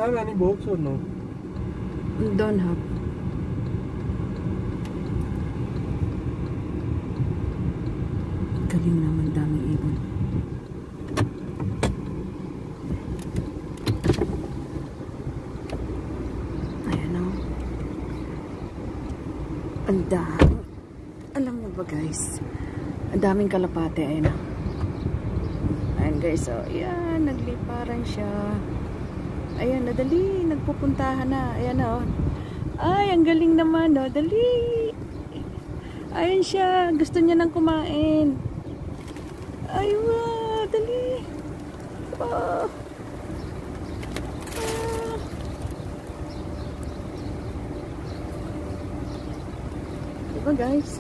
have any boats or no? Don't have. Galing naman, daming ibon. Ayan o. Ang dami. Alam niyo ba guys? Ang daming kalapate. Ayan o. Ayan guys. So, ayan. Nagliparan siya. Ayan, nadali. Nagpupuntahan na. Ayan o. Ay, ang galing naman o. Dali. Ayan siya. Gusto niya nang kumain. Ay, wow. Dali. Oh. Ah. Diba guys?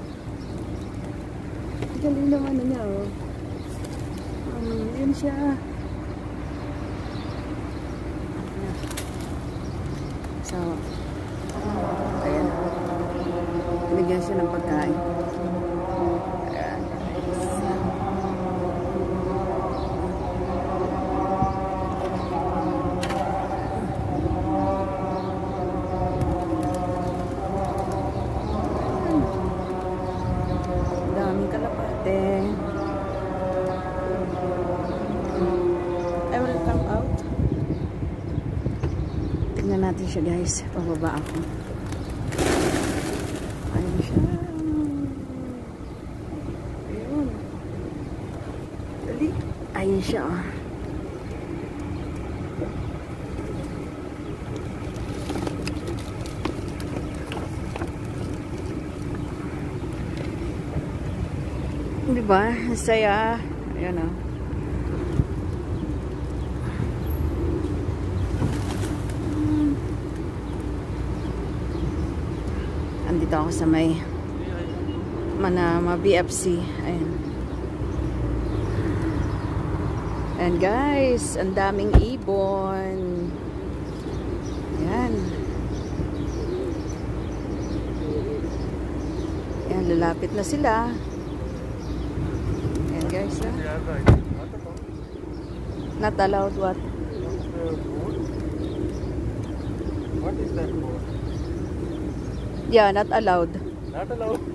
Galing naman na niya oh. Ayan siya. So, ayan. Binigyan siya ng pagkain. Ayan. Daming kalapate. I will come out. Tingnan natin siya guys. Pababa ako. Ayan siya. Ayun. Dali. Ayan siya. Diba? Saya. Ayan o. Andito ako sa may Manama BFC. Ayan. And guys, ang daming ibon. Ayan. Ayan, lalapit na sila. Ayan guys. Ha? Not allowed what? What is that boat? Yeah, not allowed. Not allowed.